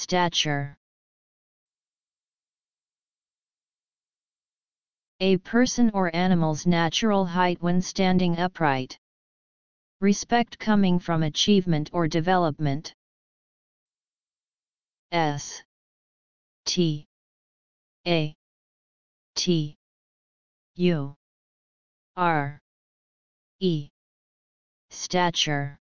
stature. A person or animal's natural height when standing upright. Respect coming from achievement or development. S T A T U R E. Stature.